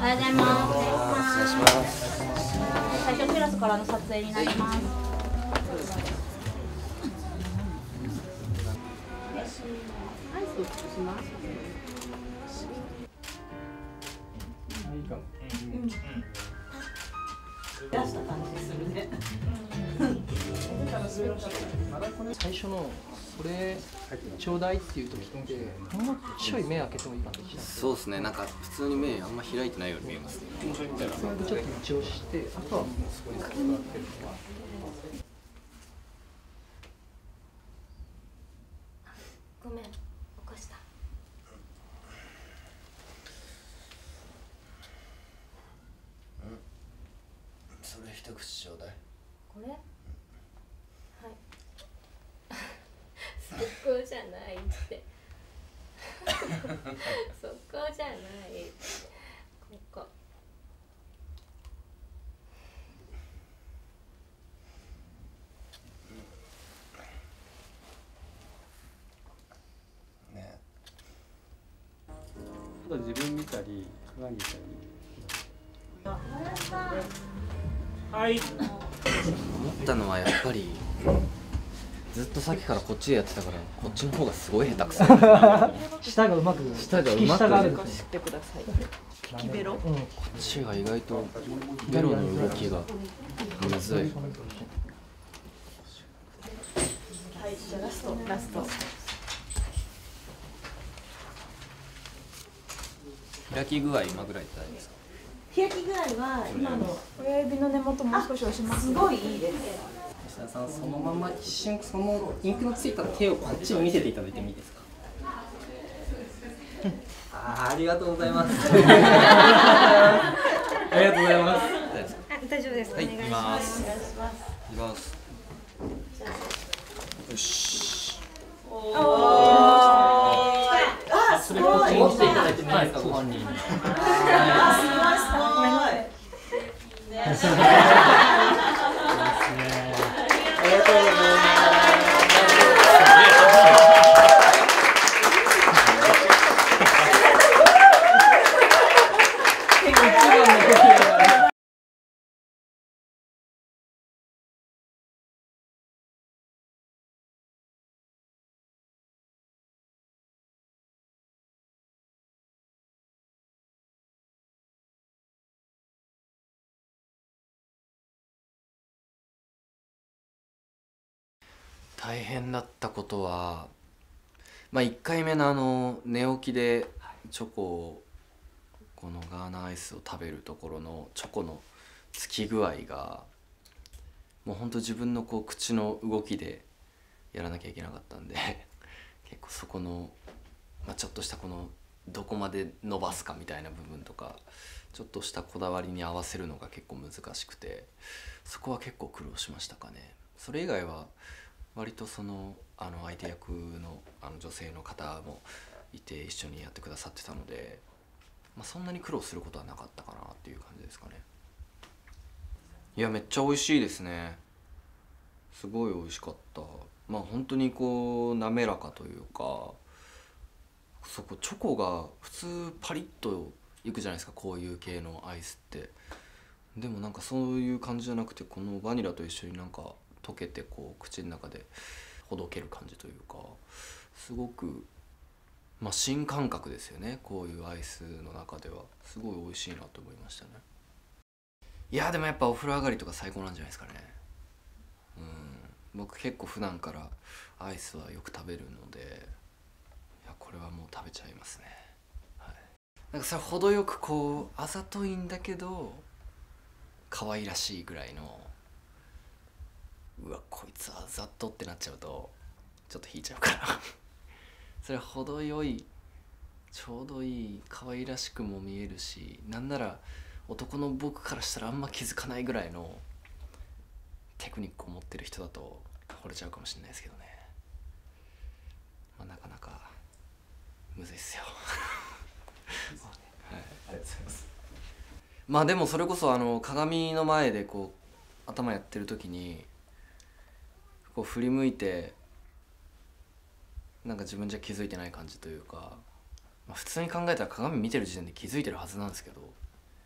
おはようございます。失礼します。最初テラスからの撮影になります。アイスをします。いいかも。出した感じするね。 最初のそれちょうだいっていう時ってもうちょい目開けてもいいかな。 そうですね。なんか普通に目あんま開いてないように見えますね。 それでちょっと一応してあとはもうそこに使ってるのは。 ごめん、起こした。 それ一口ちょうだい。 これ？はい。そこじゃないって。そこじゃない。ここ。 ね。 あと自分見たり、鏡見たり。 はい。思ったのはやっぱりずっとさっきからこっちでやってたからこっちの方がすごい下手くそ。 舌がうまく舌がうまく下があるんですね。 知ってください。キベロ。 こっちが意外とベロの動きがむずい。 はい、じゃあラスト。 開き具合今ぐらいで大丈夫ですか？ 開き具合は今の親指の根元もう少し押します。すごいいいです。 吉田さん、そのまま一瞬そのインクのついた手をこっちに見せていただいてもいいですか？ありがとうございます。ありがとうございます。 大丈夫です。 はい、 お願いし行きまますす。行きます。よし。 それこっちに来ていただいてもいいですか、ご本人に。 大変だったことは、1回目の寝起きでチョコをこのガーナアイスを食べるところのチョコのつき具合がもうほんと自分の口の動きでやらなきゃいけなかったんで結構そこの、ちょっとしたこのどこまで伸ばすかみたいな部分とかちょっとしたこだわりに合わせるのが結構難しくて、そこは結構苦労しましたかね。それ以外は割と相手役の女性の方もいて一緒にやってくださってたので、そんなに苦労することはなかったかなっていう感じですかね。いや、めっちゃ美味しいですね。すごい美味しかった。本当に滑らかというか、そこチョコが普通パリッといくじゃないですか、こういう系のアイスって。でもなんかそういう感じじゃなくて、このバニラと一緒になんか溶けて口の中でほどける感じというか、すごく新感覚ですよね。こういうアイスの中ではすごい美味しいなと思いましたね。いやでもやっぱお風呂上がりとか最高なんじゃないですかね。僕結構普段からアイスはよく食べるので、いやこれはもう食べちゃいますね。はい、なんかそれ程よくあざといんだけど可愛らしいぐらいの、うわこいつあざとってなっちゃうとちょっと引いちゃうからそれは程よい、ちょうどいい、可愛らしくも見えるし、なんなら男の僕からしたらあんま気づかないぐらいのテクニックを持ってる人だと惚れちゃうかもしれないですけどね。なかなかむずいっすよはい、ありがとうございます。でもそれこそ鏡の前で頭やってる時に振り向いてなんか自分じゃ気づいてない感じというか、普通に考えたら鏡見てる時点で気づいてるはずなんですけど、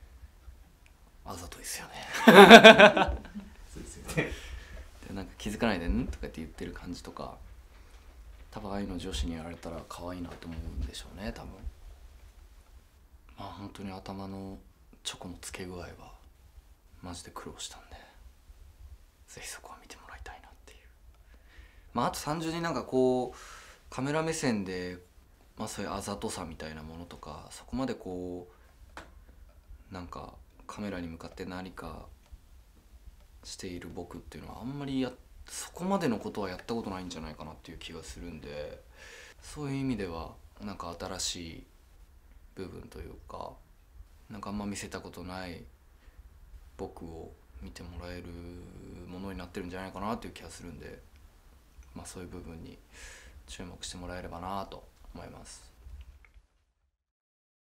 あざといですよねそうですよねでなんか気づかないで「ん?」とかって言ってる感じとか、多分ああいうの女子にやられたら可愛いなと思うんでしょうね多分。まあ本当に頭のチョコのつけ具合はマジで苦労したんで、ぜひそこは見てもらいたいなっていう。まああと単純になんかこうカメラ目線で、まあそういうあざとさみたいなものとか、そこまでこうなんかカメラに向かって何かしている僕っていうのはあんまりそこまでのことはやったことないんじゃないかなっていう気がするんで、そういう意味ではなんか新しい部分というか、なんかあんま見せたことない僕を見てもらえるものになってるんじゃないかなっていう気がするんで、まあそういう部分に注目してもらえればなと思います。